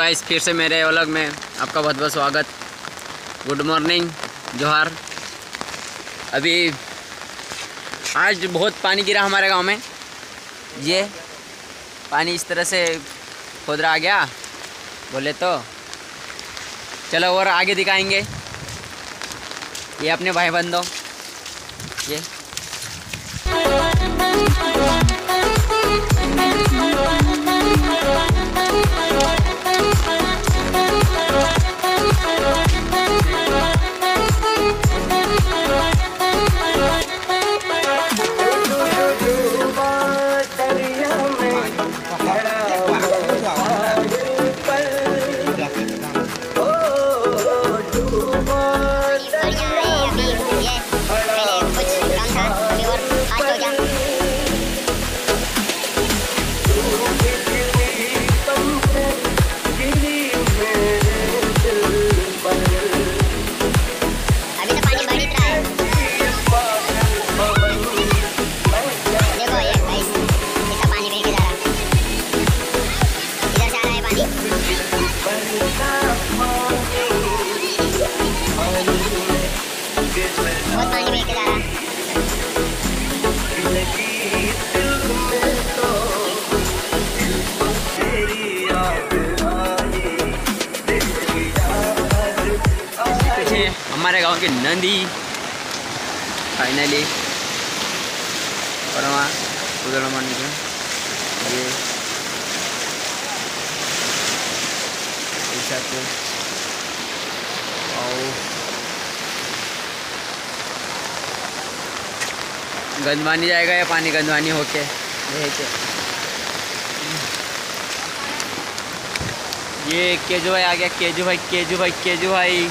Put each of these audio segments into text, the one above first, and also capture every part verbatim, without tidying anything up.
Guys, फिर से मेरे व्लॉग में आपका बहुत बहुत स्वागत। गुड मॉर्निंग, जोहार। अभी आज बहुत पानी गिरा हमारे गांव में। ये पानी इस तरह से खोदरा आ गया बोले तो। चलो और आगे दिखाएंगे। ये अपने भाई बंदो, ये हमारे गांव की नदी फाइनली। और वहाँ उधर मानी के ये ऐसा तो गंदवानी जाएगा या पानी गंदवानी होके ये केजू भाई आ गया। केजू भाई केजू भाई केजू भाई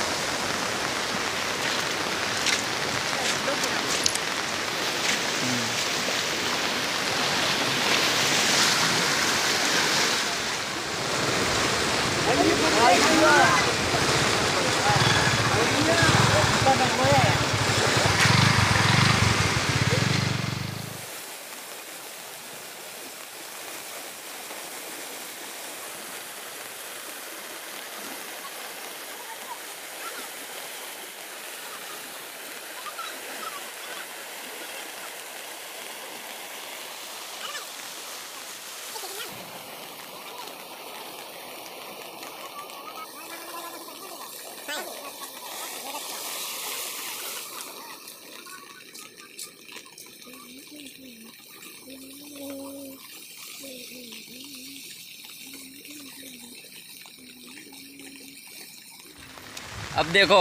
अब देखो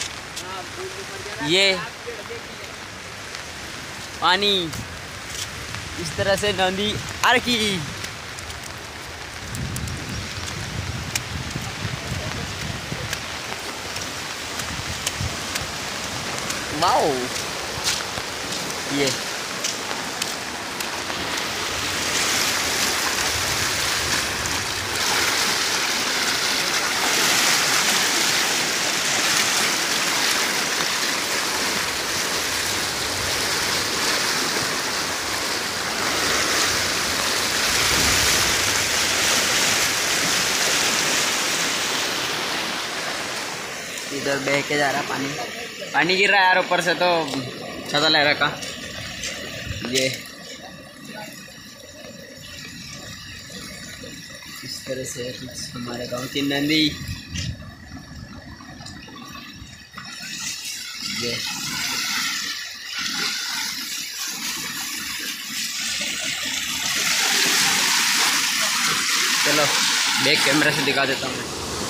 ये पानी इस तरह से नदी आ रखी। वाओ, ये इधर बह के जा रहा पानी। पानी गिर रहा है यार ऊपर से, तो छता लहरा का। ये इस तरह से हमारे गांव की नदी। ये चलो बैक कैमरा से दिखा देता हूँ।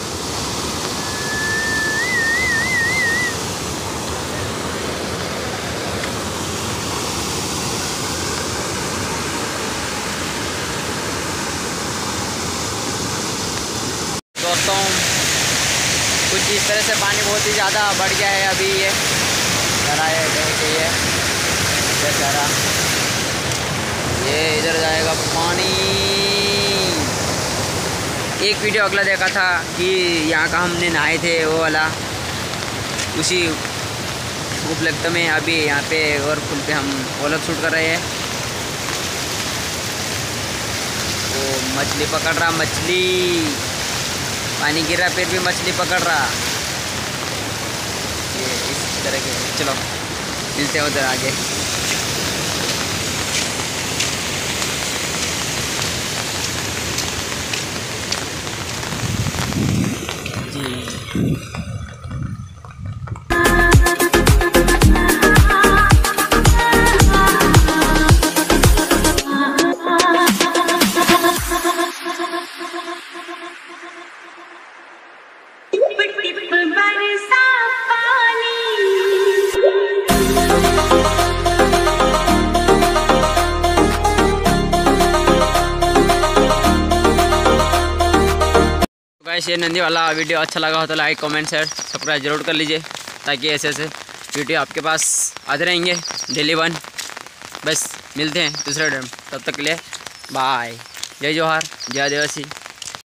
दोस्तों कुछ इस तरह से पानी बहुत ही ज़्यादा बढ़ गया है। अभी ये जरा ये देख ये जरा ये इधर जाएगा पानी। एक वीडियो अगला देखा था कि यहाँ का हमने नहाए थे, वो वाला उसी उपलब्ध में अभी यहाँ पे और पुल पे हम व्लॉग शूट कर रहे हैं। तो मछली पकड़ रहा, मछली पानी गिर रहा फिर भी मछली पकड़ रहा। ये इस तरह के। चलो मिलते हैं उधर आगे। गाइस, ये नंदी वाला वीडियो अच्छा लगा हो तो लाइक कमेंट शेयर सब्सक्राइब जरूर कर लीजिए, ताकि ऐसे ऐसे वीडियो आपके पास आते रहेंगे डेली वन। बस मिलते हैं दूसरे टाइम, तब तक के लिए बाय। जय जोहार, जय आदिवासी।